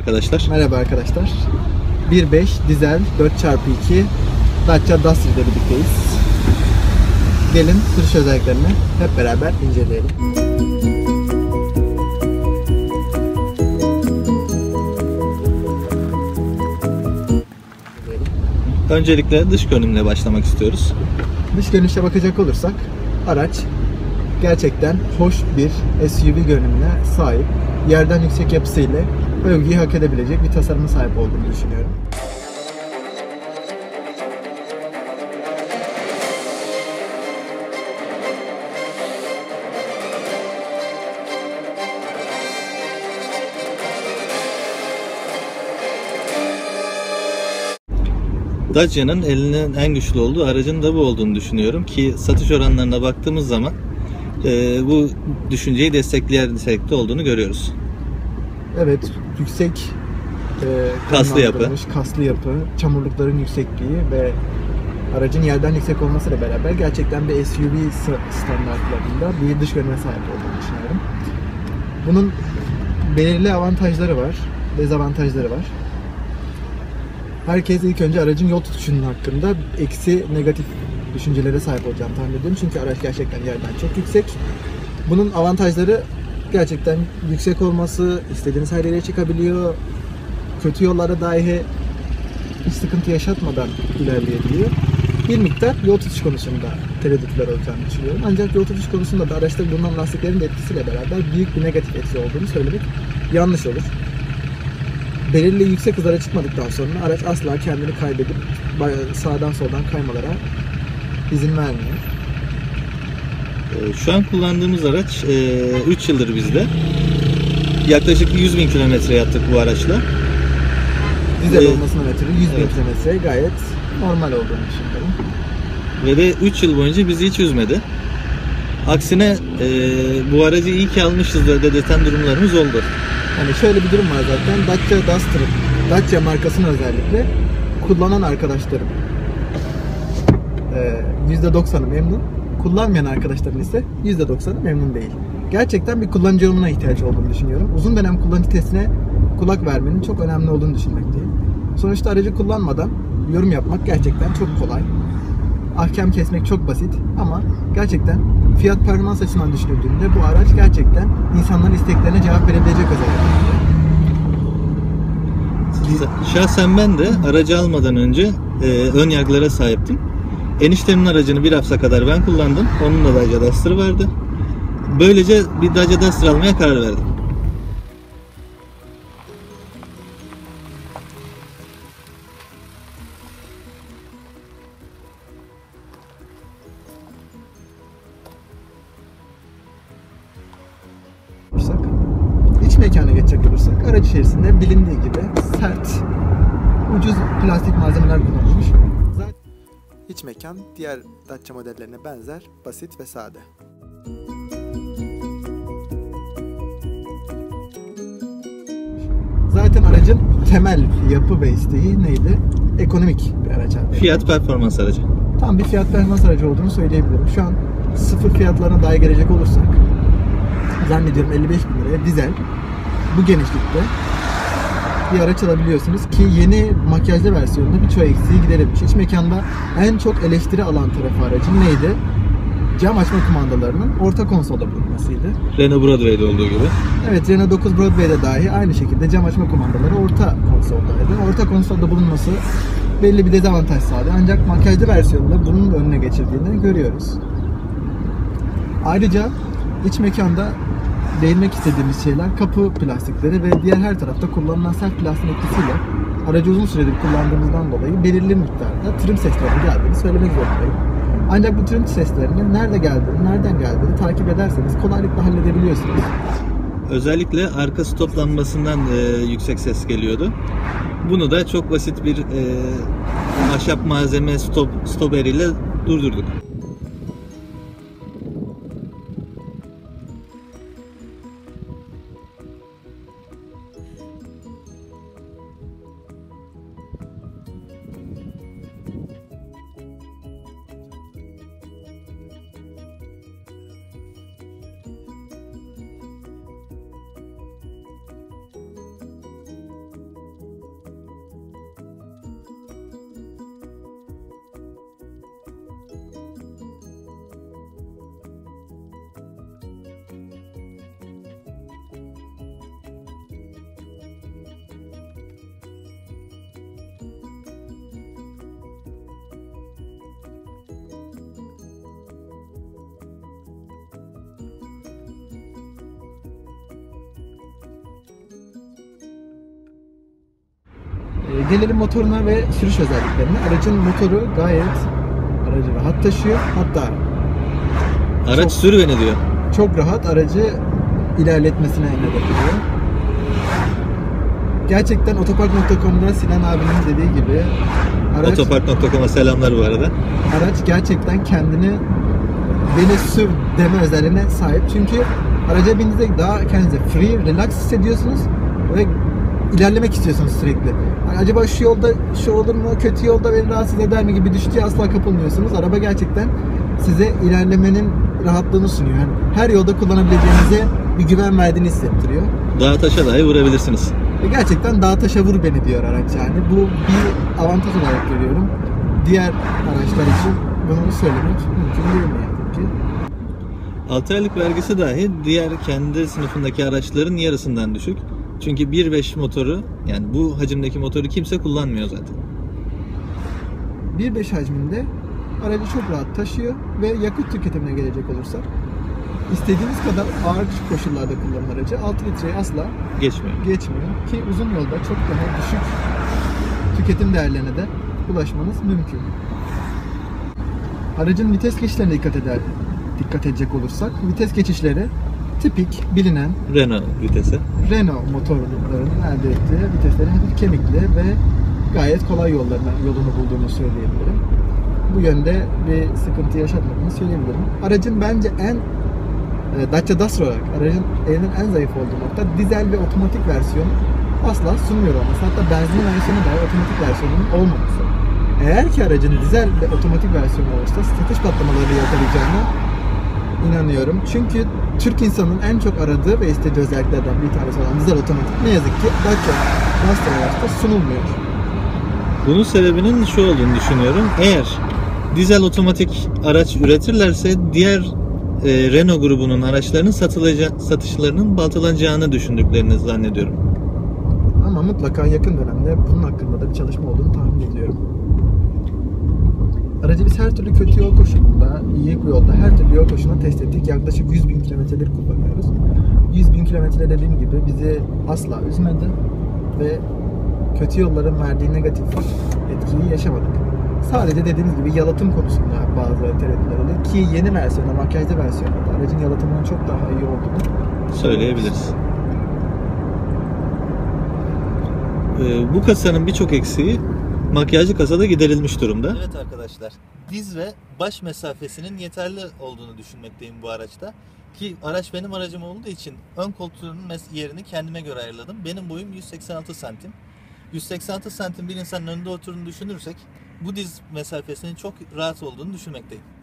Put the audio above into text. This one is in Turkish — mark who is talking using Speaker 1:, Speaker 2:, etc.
Speaker 1: arkadaşlar.
Speaker 2: Merhaba arkadaşlar. 1.5 dizel 4x2 Dacia Duster ile birlikteyiz. Gelin sürüş özelliklerini hep beraber inceleyelim.
Speaker 1: Öncelikle dış görünümle başlamak istiyoruz.
Speaker 2: Dış görünüşe bakacak olursak araç gerçekten hoş bir SUV görünümüne sahip. Yerden yüksek yapısıyla övgüyü hak edebilecek bir tasarıma sahip olduğunu düşünüyorum.
Speaker 1: Dacia'nın elinin en güçlü olduğu aracın da bu olduğunu düşünüyorum ki satış oranlarına baktığımız zaman bu düşünceyi destekleyen nitelikte olduğunu görüyoruz.
Speaker 2: Evet, yüksek
Speaker 1: kaslı yapı,
Speaker 2: çamurlukların yüksekliği ve aracın yerden yüksek olmasıyla beraber gerçekten bir SUV standartlarında bir dış görünüme sahip olduğunu düşünüyorum. Bunun belirli avantajları var, dezavantajları var. Herkes ilk önce aracın yol tutuşunun hakkında negatif düşüncelere sahip olacağını tahmin ediyorum. Çünkü araç gerçekten yerden çok yüksek. Bunun avantajları gerçekten yüksek olması, istediğiniz her yere çıkabiliyor. Kötü yollarda dahi hiç sıkıntı yaşatmadan ilerleyebiliyor. Bir miktar yol tutuş konusunda tereddütler olacağını düşünüyorum. Ancak yol tutuş konusunda da araçta bulunan lastiklerin de etkisiyle beraber büyük bir negatif etki olduğunu söylemek yanlış olur. Belirli yüksek hızlara çıkmadıktan sonra araç asla kendini kaybedip sağdan soldan kaymalara izin vermiyor.
Speaker 1: Şu an kullandığımız araç 3 yıldır bizde. Yaklaşık 100.000 kilometre yaptık bu araçla.
Speaker 2: Dizel olmasına ötürü 100.000 kilometre gayet normal olduğunu düşünüyorum.
Speaker 1: Ve de 3 yıl boyunca bizi hiç üzmedi. Aksine bu aracı iyi ki almışız ve dedirten durumlarımız oldu.
Speaker 2: Hani şöyle bir durum var zaten. Dacia markasını özellikle kullanan arkadaşlarım %90'ı memnun. Kullanmayan arkadaşların ise %90'ı memnun değil. Gerçekten bir kullanıcı yorumuna ihtiyaç olduğunu düşünüyorum. Uzun dönem kullanıcı testine kulak vermenin çok önemli olduğunu düşünmekteyim. Sonuçta aracı kullanmadan yorum yapmak gerçekten çok kolay. Ahkam kesmek çok basit ama gerçekten fiyat performans açısından düşünüldüğünde bu araç gerçekten insanların isteklerine cevap verebilecek özellikle.
Speaker 1: Şahsen ben de aracı almadan önce ön yargılara sahiptim. Eniştemin aracını bir hafta kadar ben kullandım. Onun da Dacia Duster vardı. Böylece bir Dacia Duster almaya karar verdim.
Speaker 2: İç mekana geçecek olursak araç içerisinde bilindiği gibi sert, ucuz plastik malzemeler kullanılmış. İç mekan diğer Dacia modellerine benzer, basit ve sade. Zaten aracın temel yapı ve isteği neydi? Ekonomik bir araç.
Speaker 1: Fiyat performans aracı.
Speaker 2: Tam bir fiyat performans aracı olduğunu söyleyebilirim. Şu an sıfır fiyatlarına dahi gelecek olursak zannediyorum 55.000 liraya dizel bu genişlikte bir araç alabiliyorsunuz ki yeni makyajlı versiyonunda birçok eksiği giderilmiş. İç mekanda en çok eleştiri alan tarafı aracın neydi? Cam açma kumandalarının orta konsolda bulunmasıydı.
Speaker 1: Renault Broadway'de olduğu gibi.
Speaker 2: Evet, Renault 9 Broadway'de dahi aynı şekilde cam açma kumandaları orta konsoldaydı. Orta konsolda bulunması belli bir dezavantaj sağladı. Ancak makyajlı versiyonunda bunun önüne geçirdiğini görüyoruz. Ayrıca iç mekanda değinmek istediğimiz şeyler kapı plastikleri ve diğer her tarafta kullanılan sert plastiğin etkisiyle aracı uzun süredir kullandığımızdan dolayı belirli miktarda trim seslerinin geldiğini söylemek zorundayım. Ancak bu trim seslerinin nereden geldiğini takip ederseniz kolaylıkla halledebiliyorsunuz.
Speaker 1: Özellikle arka stop lambasından yüksek ses geliyordu. Bunu da çok basit bir ahşap malzeme stopper ile durdurduk.
Speaker 2: Gelelim motoruna ve sürüş özelliklerine. Aracın motoru gayet aracı rahat taşıyor. Hatta
Speaker 1: Araç
Speaker 2: Çok-
Speaker 1: sür beni diyor.
Speaker 2: çok rahat aracı ilerletmesine neden oluyor. Gerçekten otopark.com'da Sinan abinin dediği gibi
Speaker 1: Otopark.com'a selamlar bu arada.
Speaker 2: araç gerçekten kendini beni sür deme özelliğine sahip. Çünkü araca bindiğinizde daha kendinize free, relax hissediyorsunuz ve ilerlemek istiyorsunuz sürekli. Yani acaba şu yolda şu olur mu, kötü yolda beni rahatsız eder mi gibi düşünceye asla kapılmıyorsunuz. Araba gerçekten size ilerlemenin rahatlığını sunuyor. Yani her yolda kullanabileceğinize bir güven verdiğini hissettiriyor.
Speaker 1: Dağa taşa dahi vurabilirsiniz.
Speaker 2: Ve gerçekten dağa taşa vur beni diyor araç yani. Bu bir avantaj olarak görüyorum. Diğer araçlar için bunu söylemek mümkün değil mi yani ki?
Speaker 1: 6 aylık vergisi dahi diğer kendi sınıfındaki araçların yarısından düşük. Çünkü 1.5 motoru, yani bu hacimdeki motoru kimse kullanmıyor zaten.
Speaker 2: 1.5 hacminde aracı çok rahat taşıyor ve yakıt tüketimine gelecek olursak istediğiniz kadar ağır koşullarda kullanılan aracı 6 litreyi asla
Speaker 1: Geçmiyor.
Speaker 2: geçmiyor ki uzun yolda çok daha düşük tüketim değerlerine de ulaşmanız mümkün. Aracın vites geçişlerine dikkat edecek olursak vites geçişleri tipik bilinen
Speaker 1: Renault vitesi.
Speaker 2: Renault motorlarının elde ettiği vitesleri hafif kemikli ve gayet kolay yolunu bulduğunu söyleyebilirim. Bu yönde bir sıkıntı yaşatmadığını söyleyebilirim. Aracın bence Dacia Duster olarak aracın elinin en zayıf olduğu nokta dizel ve otomatik versiyon asla sunmuyor olması. Hatta benzin versiyonu dahi otomatik versiyonunun olmaması. Eğer ki aracın dizel ve otomatik versiyonu olursa satış patlamaları yakalayacağına inanıyorum. Çünkü Türk insanının en çok aradığı ve istediği özelliklerden bir tanesi olan dizel otomatik ne yazık ki Dacia Duster araçta sunulmuyor.
Speaker 1: Bunun sebebinin şu olduğunu düşünüyorum. Eğer dizel otomatik araç üretirlerse diğer Renault grubunun araçlarının satışlarının baltalanacağını düşündüklerini zannediyorum.
Speaker 2: Ama mutlaka yakın dönemde bunun hakkında da bir çalışma olduğunu tahmin ediyorum. Aracı biz her türlü kötü yol koşulunda, iyi yolda, her türlü yol koşulunda test ettik. Yaklaşık 100.000 kilometredir kullanıyoruz. 100.000 kilometre dediğim gibi bizi asla üzmedi ve kötü yolların verdiği negatif etkiyi yaşamadık. Sadece dediğimiz gibi yalıtım konusunda bazı tereddütler oluyor ki yeni versiyonda, makyajlı versiyonda aracın yalıtımının çok daha iyi olduğunu
Speaker 1: Söyleyebiliriz. Bu kasanın birçok eksiği makyajlı kasada giderilmiş durumda. Evet arkadaşlar, diz ve baş mesafesinin yeterli olduğunu düşünmekteyim bu araçta. Ki araç benim aracım olduğu için ön koltuğun yerini kendime göre ayarladım. Benim boyum 186 santim. 186 santim bir insanın önünde oturduğunu düşünürsek bu diz mesafesinin çok rahat olduğunu düşünmekteyim.